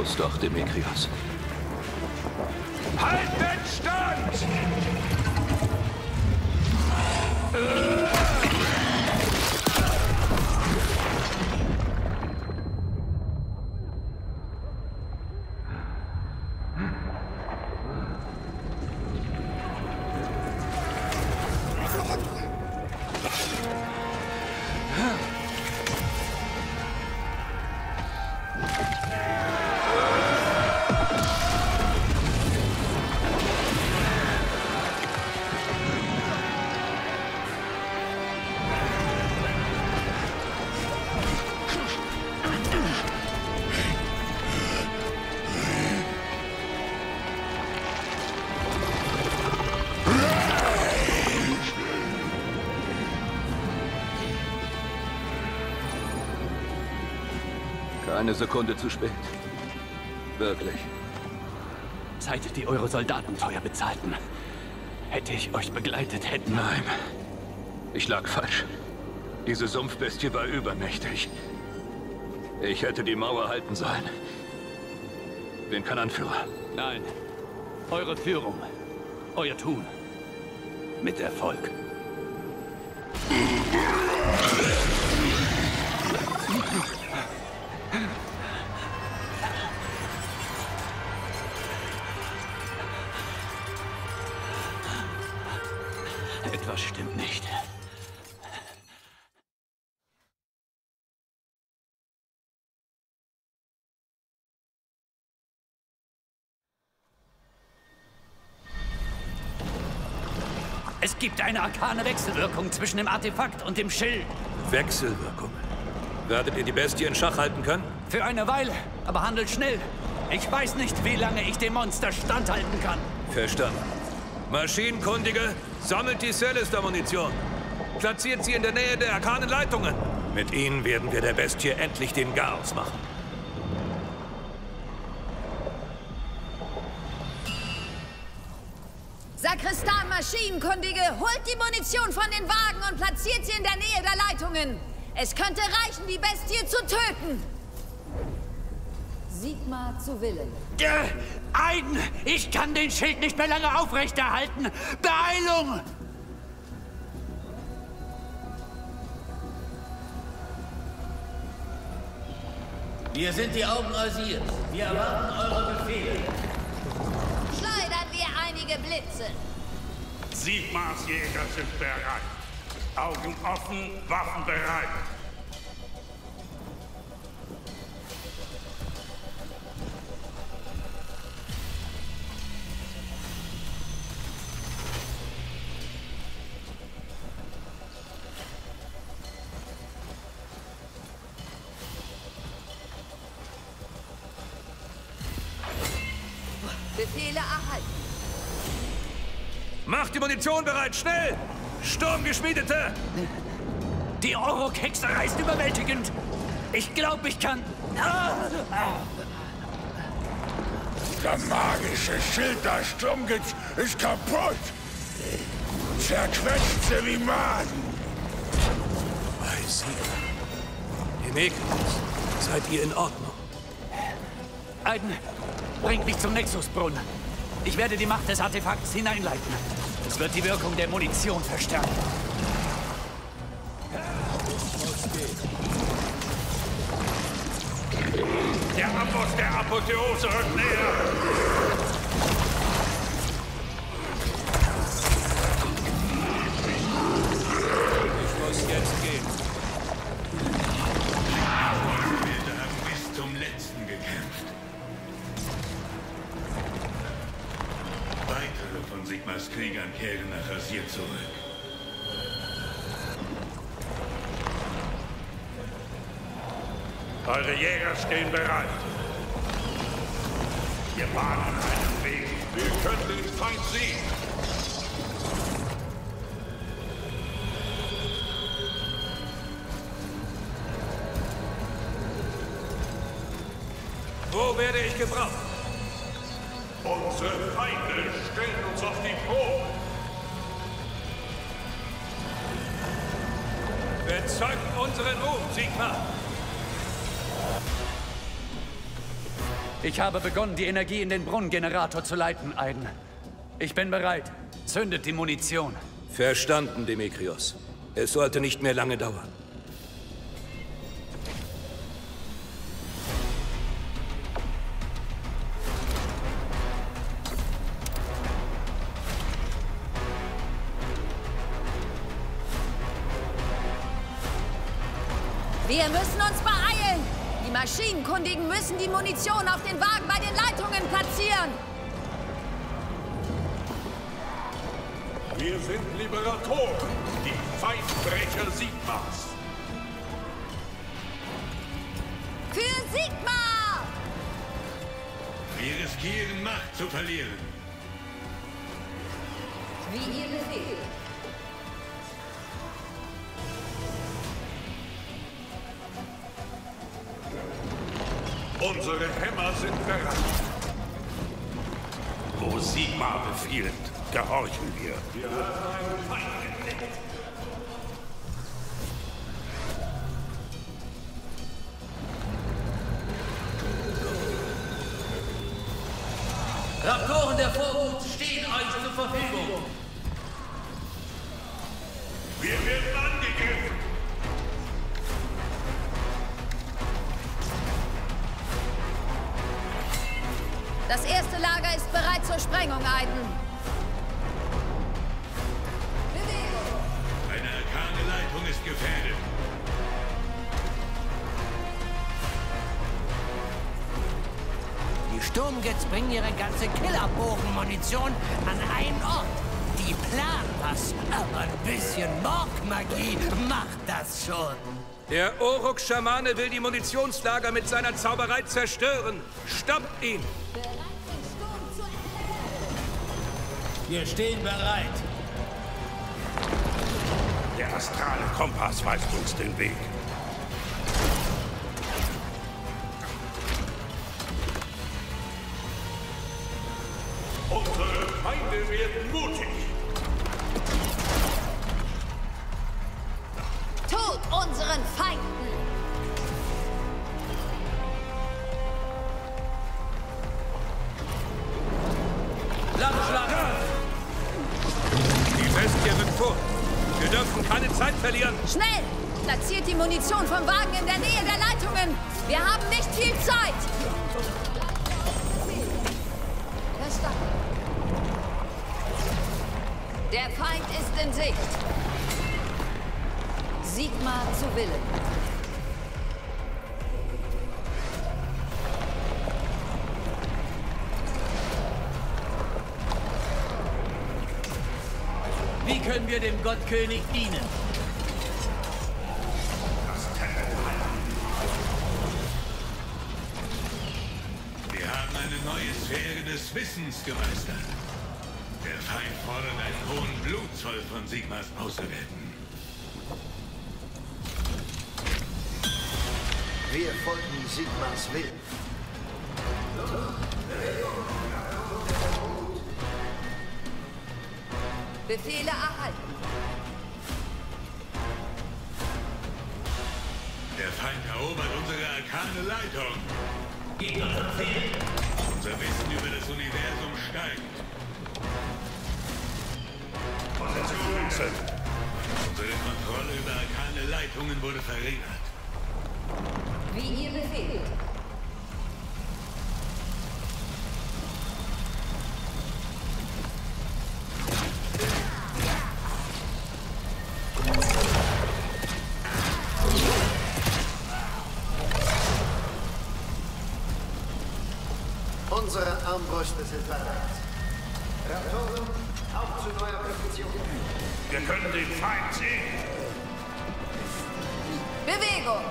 Los doch, Demetrios. Haltet Stand! Eine Sekunde zu spät. Wirklich. Seit die eure Soldaten teuer bezahlten, hätte ich euch begleitet, hätten... Nein. Ich lag falsch. Diese Sumpfbestie war übermächtig. Ich hätte die Mauer halten sollen. Bin kein Anführer. Nein. Eure Führung. Euer Tun. Mit Erfolg. Etwas stimmt nicht. Es gibt eine arkane Wechselwirkung zwischen dem Artefakt und dem Schild. Wechselwirkung. Werdet ihr die Bestie in Schach halten können? Für eine Weile, aber handelt schnell. Ich weiß nicht, wie lange ich dem Monster standhalten kann. Verstanden. Maschinenkundige, sammelt die Celestial-Munition. Platziert sie in der Nähe der arkanen Leitungen. Mit ihnen werden wir der Bestie endlich den Garaus machen. Sakristan, Maschinenkundige, holt die Munition von den Wagen und platziert sie in der Nähe der Leitungen. Es könnte reichen, die Bestie zu töten. Sigmar zu Willen. Aiden, ich kann den Schild nicht mehr lange aufrechterhalten. Beeilung! Wir sind die Augen Asirs. Wir erwarten eure Befehle. Schleudern wir einige Blitze. Sigmars Jäger sind bereit. Augen offen, Waffen bereit. Befehle erhalten. Macht die Munition bereit, schnell! Sturmgeschmiedete! Die Orokexerei ist überwältigend. Ich glaube, ich kann... Der magische Schild der Sturmgitz ist kaputt. Zerquetscht sie wie Maden. Bei Sie. Demetrios, seid ihr in Ordnung? Aiden, bringt mich zum Nexusbrunnen. Ich werde die Macht des Artefakts hineinleiten. Es wird die Wirkung der Munition verstärken. Der Amboss der Apotheose rückt näher. Ich muss jetzt gehen. Wir haben bis zum Letzten gekämpft. Weitere von Sigmars Kriegern kehren nach Asir zurück. Eure Jäger stehen bereit. Wir bahnen einen Weg. Wir können den Feind sehen. Wo werde ich gebraucht? Unsere Feinde stellen uns auf die Probe. Bezeugt unseren Ruhm, Sigmar! Ich habe begonnen, die Energie in den Brunnengenerator zu leiten, Aiden. Ich bin bereit. Zündet die Munition. Verstanden, Demetrios. Es sollte nicht mehr lange dauern. Wir müssen uns beeilen! Die Maschinenkundigen müssen die Munition auf den Wagen bei den Leitungen platzieren! Wir sind Liberatoren, die Feindbrecher Sigmars. Für Sigmar! Wir riskieren, Macht zu verlieren. Wie ihr befehlt. Unsere Hämmer sind bereit. Wo Sigmar befiehlt, gehorchen wir. Wir haben einen Feind entdeckt. Raptoren der Vorhut stehen euch zur Verfügung. Wir werden angegriffen. Das erste Lager ist bereit zur Sprengung, Aiden. Bewegung! Eine arkane Leitung ist gefährdet. Die Sturmjets bringen ihre ganze Killerbogenmunition an einen Ort. Die planen was, aber ein bisschen Morgmagie macht das schon. Der Orruk-Schamane will die Munitionslager mit seiner Zauberei zerstören. Stoppt ihn! Bereit, den Sturm zu erkennen. Wir stehen bereit. Der astrale Kompass weist uns den Weg. Unsere Feinde werden mutig. Tod unseren Feinden! Landschlag! Die Bestie rückt vor. Wir dürfen keine Zeit verlieren. Schnell! Platziert die Munition vom Wagen in der Nähe der Leitungen! Wir haben nicht viel Zeit! Verstanden. Der Feind ist in Sicht. Sigmar zu Willen. Wie können wir dem Gottkönig dienen? Wir haben eine neue Sphäre des Wissens gemeistert. Der Feind fordert einen hohen Blutzoll von Sigmars Auserwählten. Wir folgen Sigmars Willen. Befehle erhalten. Der Feind erobert unsere arkane Leitung. Unser Wissen über das Universum steigt. Unsere Kontrolle über arkane Leitungen wurde verringert. Wie ihr befehlt. Unsere Armbrüste sind bereit. Raptoren, auf zu neuer Position. Wir können den Feind sehen. Bewegung!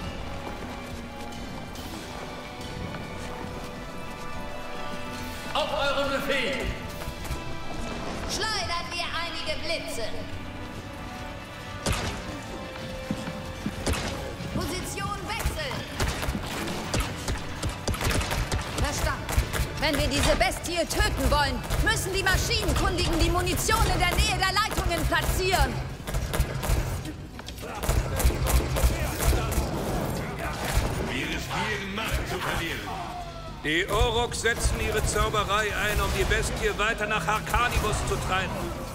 Auf euren Befehl! Schleudern wir einige Blitze. Position wechseln. Verstanden. Wenn wir diese Bestie töten wollen, müssen die Maschinenkundigen die Munition in der Nähe der Leitungen platzieren. Wir riskieren, Macht zu verlieren. Die Aurochs setzen ihre Zauberei ein, um die Bestie weiter nach Harcanibus zu treiben.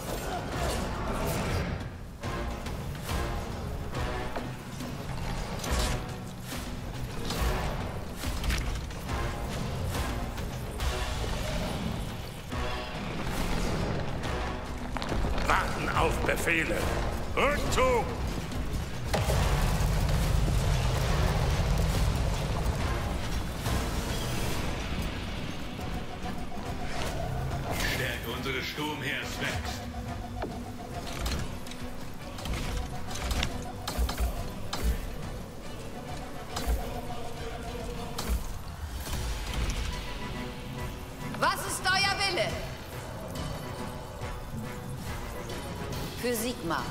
Warten auf Befehle. Rückzug! Die Stärke unseres Sturmheers wächst. Was ist euer Wille? Für Sigmar.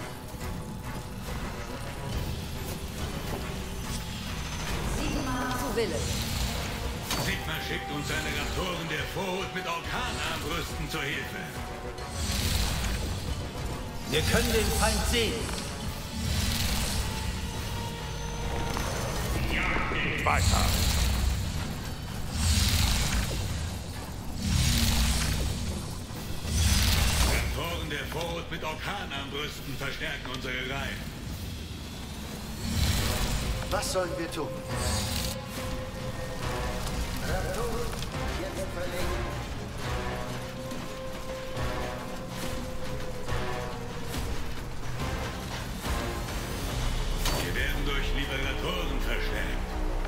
Sigmar zu Wille. Sigmar schickt uns seine Raptoren der Vorhut mit Orkanarmbrüsten zur Hilfe. Wir können den Feind sehen. Weiter. Raptoren der Vorhut mit Orkanarmbrüsten verstärken unsere Reihen. Was sollen wir tun? Raptoren, jetzt verlegen. Wir werden durch Liberatoren verstärkt.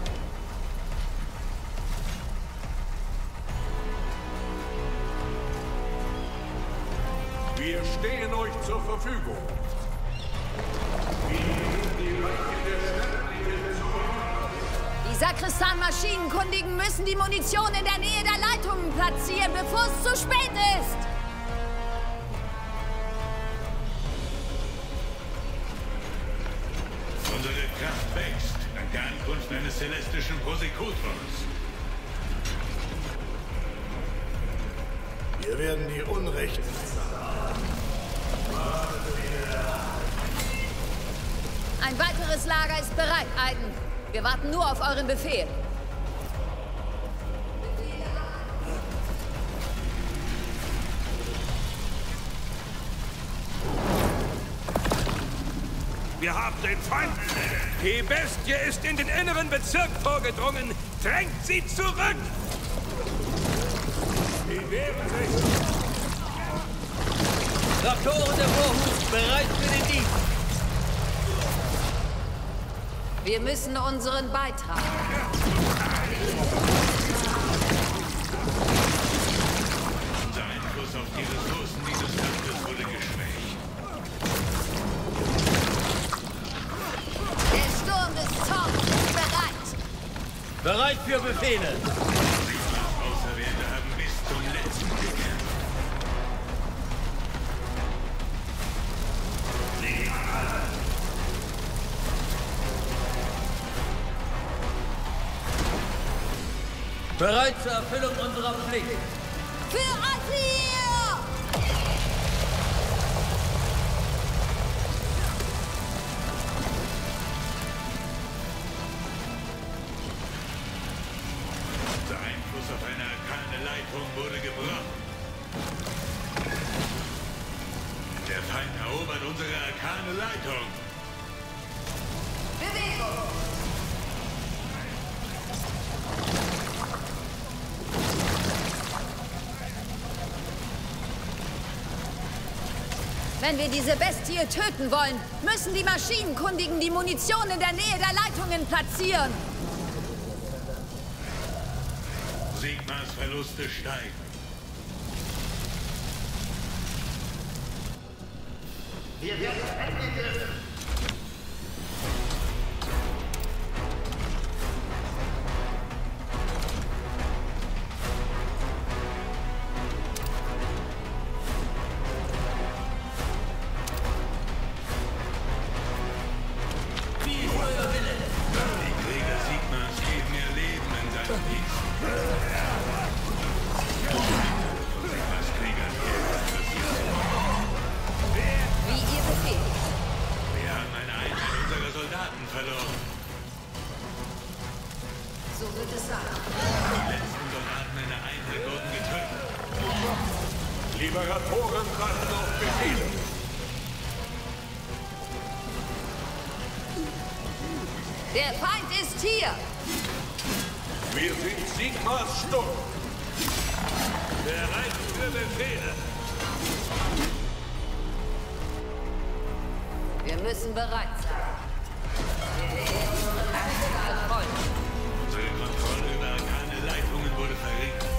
Wir stehen euch zur Verfügung. Die Sakristan-Maschinenkundigen müssen die Munition in der Nähe der Leitungen platzieren, bevor es zu spät ist. Unsere Kraft wächst, dank der Ankunft eines celestischen Prosekutors. Wir werden die Unrechten. Ein weiteres Lager ist bereit, Aiden. Wir warten nur auf euren Befehl. Wir haben den Feind. Die Bestie ist in den inneren Bezirk vorgedrungen. Drängt sie zurück! Sie wehren sich. Raptoren der Vorhut, bereit für den Dienst. Wir müssen unseren Beitrag. Unser Einfluss auf die Ressourcen dieses Landes wurde geschwächt. Der Sturm des Zorns ist bereit. Bereit für Befehle. Sigmars Auserwählte haben bis zum letzten gekämpft. Bereit zur Erfüllung unserer Pflicht. Für Azir! Unser Einfluss auf eine arkane Leitung wurde gebrochen. Der Feind erobert unsere arkane Leitung. Bewegung! Wenn wir diese Bestie töten wollen, müssen die Maschinenkundigen die Munition in der Nähe der Leitungen platzieren. Sigmars Verluste steigen. Wir werden angegriffen. Die Krieger Sigmars geben ihr Leben in seinem Dienst. Sigmars Krieger Wie ihr befehlt. Wir Liberatoren warten auf Befehle. Der Feind ist hier! Wir sind Sigmas Sturm. Bereit für Befehle. Wir müssen bereit sein. Unsere Kontrolle über arkane Leitungen wurde verringert.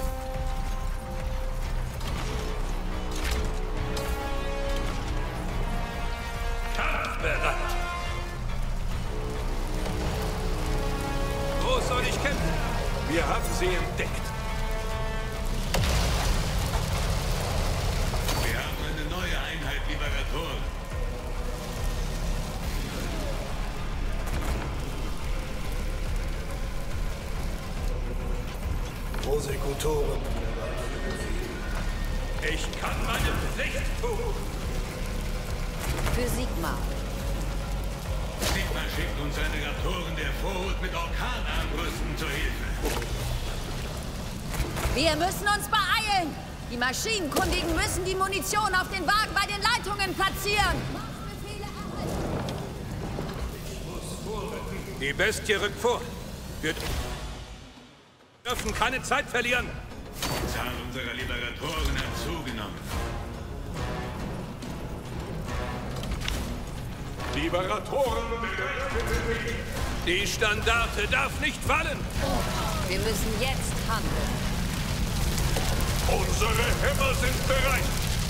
Kampfbereit. Wo soll ich kämpfen? Wir haben sie entdeckt. Wir haben eine neue Einheit Liberatoren. Prosekutoren. Ich kann meine Pflicht tun. Für Sigma. Sigma schickt uns seine Raptoren der Vorhut mit Orkanarmbrüsten zur Hilfe. Wir müssen uns beeilen! Die Maschinenkundigen müssen die Munition auf den Wagen bei den Leitungen platzieren! Die Bestie rückt vor. Wir dürfen keine Zeit verlieren. Die Zahl unserer Liberatoren hat zugenommen. Liberatoren bereit für Befehle. Die Standarte darf nicht fallen. Wir müssen jetzt handeln. Unsere Hämmer sind bereit.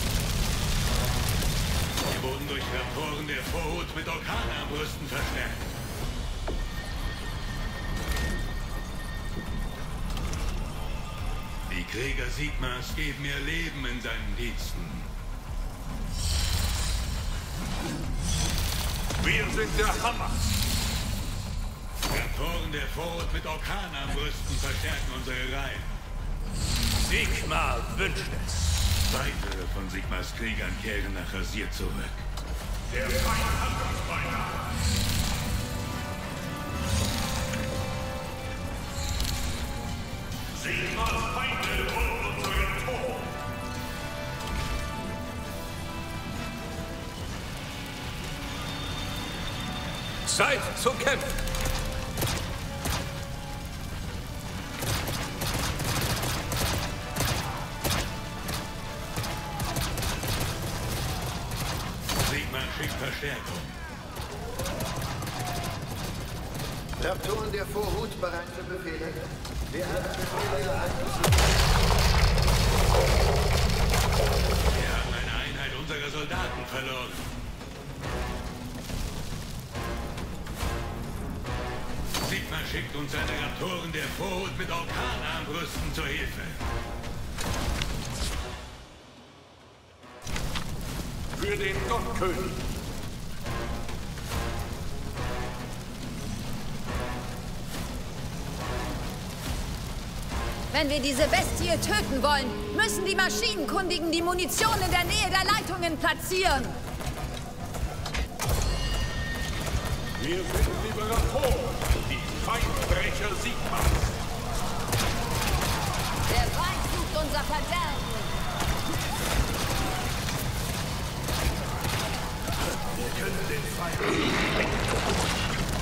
Wir wurden durch Raptoren der Vorhut mit Orkanarmbrüsten verstärkt. Die Krieger Sigmas geben ihr Leben in seinen Diensten. Wir sind der Hammer. Raptoren der Vorhut mit Orkanarmbrüsten verstärken unsere Reihen. Sigma wünscht es. Weitere von Sigmas Kriegern kehren nach Rasir zurück. Der Feind hat uns beinahe. Sigmas Feinde wollen unseren Tod. Zeit zu kämpfen. Sigma schickt Verstärkung. Raptoren der Vorhut bereit für Befehle. Wir haben Befehle erhalten. Wir haben eine Einheit unserer Soldaten verloren. Sigma schickt uns seine Raptoren der Vorhut mit Orkanarmbrüsten zur Hilfe. Für den Gottkönig. Wenn wir diese Bestie töten wollen, müssen die Maschinenkundigen die Munition in der Nähe der Leitungen platzieren. Wir sind Liberatoren, die Feindbrecher Sigmas. Der Feind sucht unser Verderben. Wir können den Feind.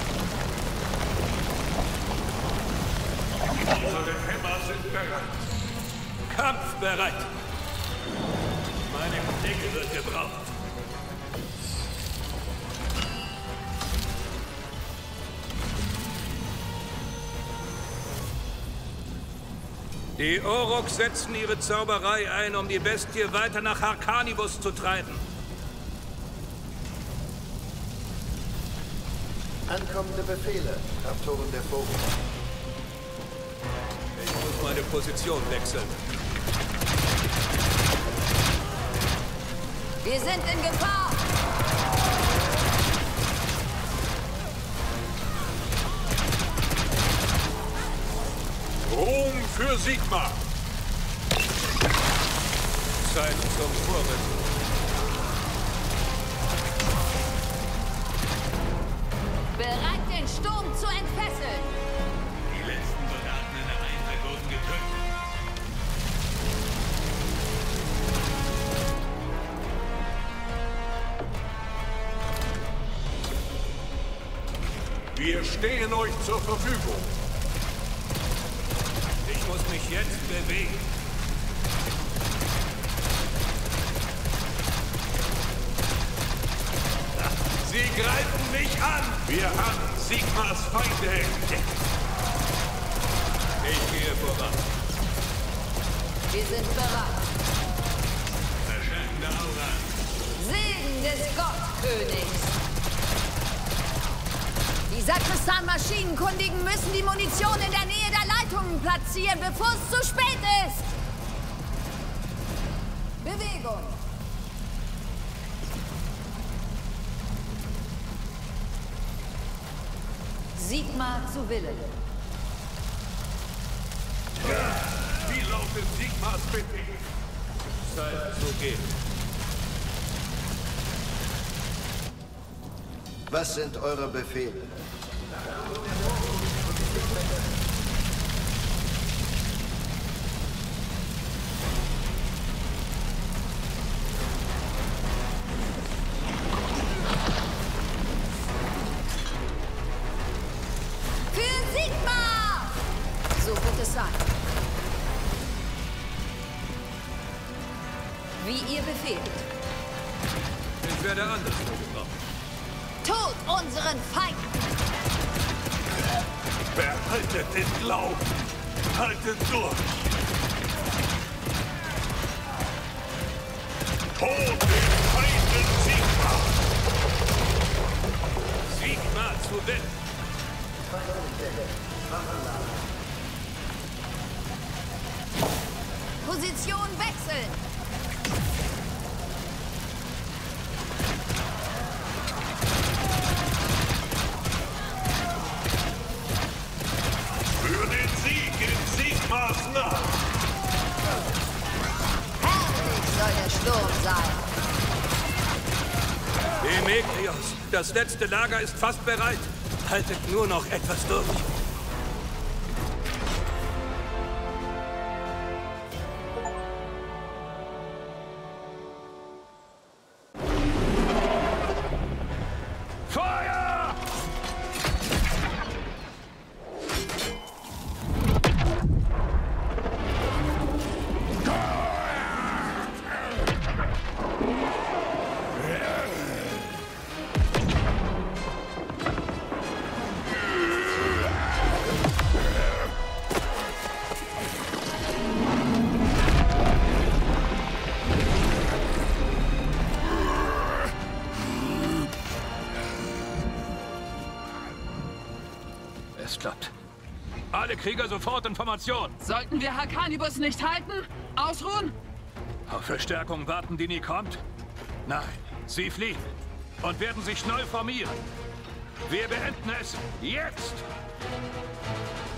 Unsere Hämmer sind bereit. Kampfbereit. Meine Klinge wird gebraucht. Die Oroks setzen ihre Zauberei ein, um die Bestie weiter nach Harkanibus zu treiben. Ankommende Befehle. Raptoren der Vorhut. Ich muss meine Position wechseln. Wir sind in Gefahr. Ruhm für Sigma. Zeit zum Vorrücken. Bereit, den Sturm zu entfesseln. Die letzten Soldaten in der Einheit wurden getötet. Wir stehen euch zur Verfügung. Ich muss mich jetzt bewegen. Sie greifen mich an! Wir haben Sigmas Feinde entdeckt. Ich gehe voran. Wir sind bereit. Verstärkende Aura. Segen des Gottkönigs. Die Sakristan-Maschinenkundigen müssen die Munition in der Nähe der Leitungen platzieren, bevor es zu spät ist. Bewegung. Sigmar zu Willen. Wie lautet Sigmas Befehl? Zeit zu gehen. Was sind eure Befehle? Für Sigmar! So wird es sein. Wie ihr befehlt. Ich werde anderswo gebraucht. Tod unseren Feinden! Behaltet den Glauben. Haltet durch. Tod den Feinden Sigmar. Sigmar zu Wind. Position wechseln! Für den Sieg in Sigmars Nacht. Herrlich soll der Sturm sein. Demetrios, das letzte Lager ist fast bereit. Haltet nur noch etwas durch. Feuer! Es klappt. Alle Krieger sofort in Formation. Sollten wir Harkanibus nicht halten? Ausruhen? Auf Verstärkung warten, die nie kommt? Nein, sie fliehen und werden sich neu formieren. Wir beenden es jetzt!